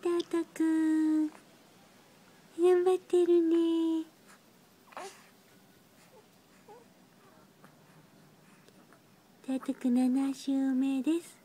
タートくん。頑張ってるね。タートくん7週目です。